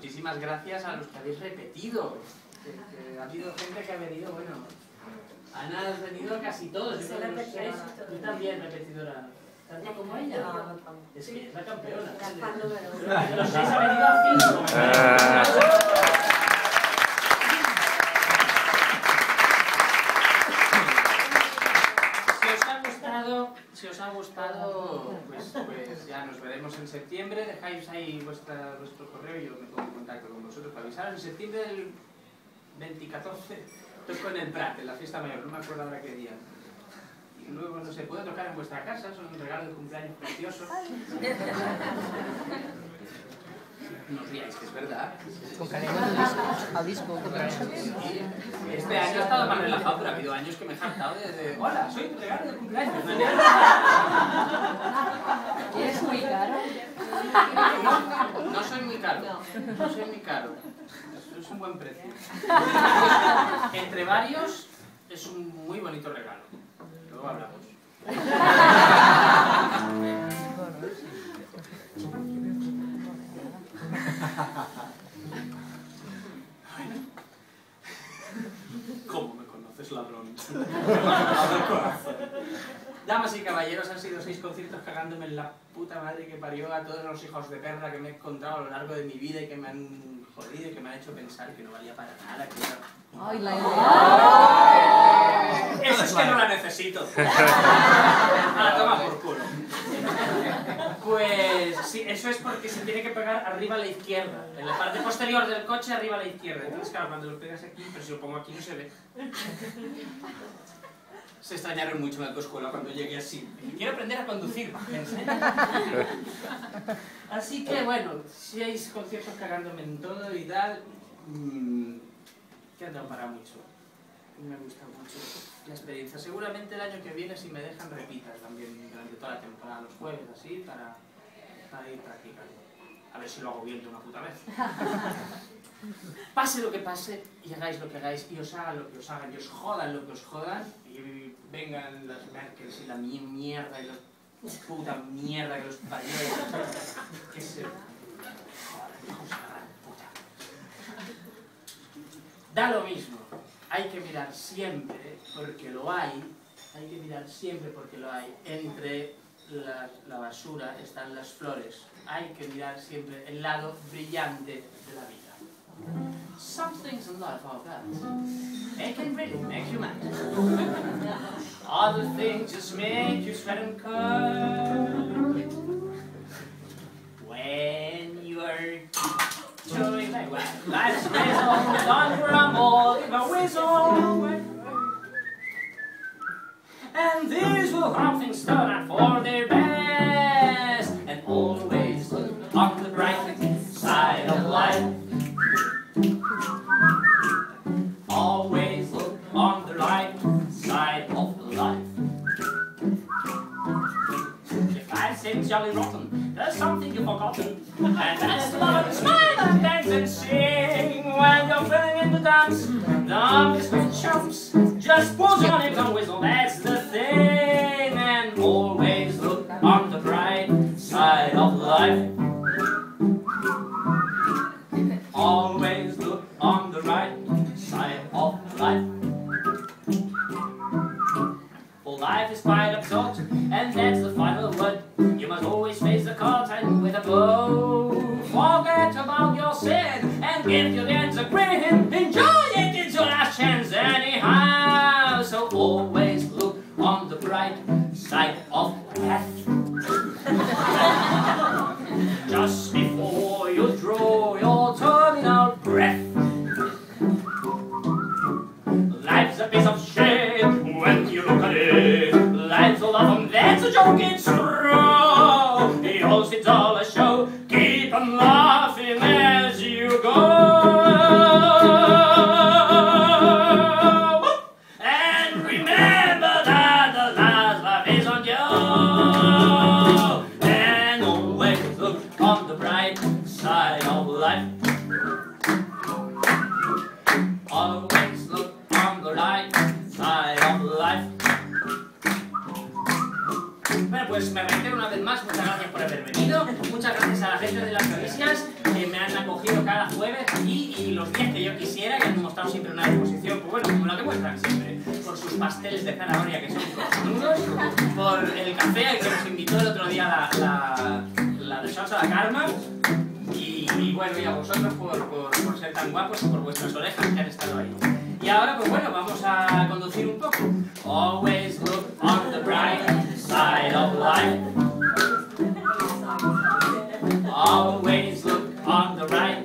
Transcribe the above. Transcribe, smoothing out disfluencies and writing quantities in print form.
muchísimas gracias a los que habéis repetido. Que ha habido gente que ha venido, bueno, Ana, has venido casi todos. Yo también repetidora. ¿Tanto como ella? No. Es que es la campeona. Los 6 ha venido a 5. Si os ha gustado, pues ya nos veremos en septiembre. Dejáis ahí vuestro correo y yo me pongo en contacto con vosotros para avisaros. En septiembre del 2014 toco en el Prat, en la fiesta mayor, no me acuerdo ahora qué día. Y luego, no sé, puedo tocar en vuestra casa, son un regalo de cumpleaños precioso. No os ríais, que es verdad. Tocaremos al disco. Sí. Este año ha estado más relajado, pero ha habido años que me he jactado de hola, soy tu regalo de cumpleaños. ¿Eres muy caro? No soy muy caro. No soy muy caro. Es un buen precio. Entre varios es un muy bonito regalo. Luego hablamos. ¿Cómo me conoces, ladrón? Damas y caballeros, han sido 6 conciertos cagándome en la puta madre que parió a todos los hijos de perra que me he encontrado a lo largo de mi vida y que me han jodido y que me han hecho pensar que no valía para nada. Que era... ¡Ay, la idea! Eso es que no la necesito. Ahora toma por culo. Pues sí, eso es porque se tiene que pegar arriba a la izquierda. En la parte posterior del coche, arriba a la izquierda. Entonces, claro, cuando lo pegas aquí, pero si lo pongo aquí no se ve. Se extrañaron mucho en la autoescuela cuando llegué así. Quiero aprender a conducir. Así que bueno, 6 conciertos cagándome en todo y tal. Que han dado para mucho. Me gusta mucho la experiencia. Seguramente el año que viene, si me dejan, repita también durante toda la temporada, los jueves, así, para ir practicando. A ver si lo hago bien de una puta vez. Pase lo que pase, y hagáis lo que hagáis, y os hagan lo que os hagan, y os jodan lo que os jodan, y vengan las Merkels y la mierda, y la puta mierda que los parió. Que se... Joder, hijos de la gran puta. Da lo mismo. Hay que mirar siempre, porque lo hay, que mirar siempre porque lo hay. Entre la basura están las flores. Hay que mirar siempre el lado brillante de la vida. Some things in life are bad. They can really make you mad. Other things just make you sweat and curl. When you are doing like well, life's whistle, don't grumble, give a whistle. And these will have things turn out for their best. And always look on the bright side of life. Always look on the right side of life. If life seems jolly rotten, there's something you've forgotten. And that's to love and smile and dance and sing. When you're feeling in the dance, don't be sweet chumps. Just put on it and whistle, that's the thing. And always look on the bright side of life. Always look on the right side of life. For life is quite absurd, and that's the final word. You must always face the curtain with a bow. Forget about your sin and give your dance a grin. Enjoy it, it's your last chance anyhow. So always look on the bright side of death. Just before you draw your terminal breath. Life's a piece of shit when you look at it. Life's all of them, that's a joke, it's true. Yours, it's all a show. Keep on laughing as you go. los días que yo quisiera y han mostrado siempre una disposición, pues bueno, como la que muestran siempre, por sus pasteles de zanahoria que son cojonudos, por el café que nos invitó el otro día la de salsa, la Karma, y bueno, y a vosotros por ser tan guapos y por vuestras orejas que han estado ahí. Y ahora, pues bueno, vamos a conducir un poco. Always look on the bright side of life. Always look on the right